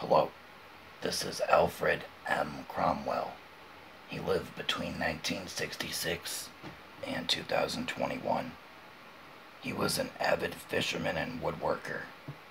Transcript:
Hello, this is Alfred M. Cromwell. He lived between 1966 and 2021. He was an avid fisherman and woodworker.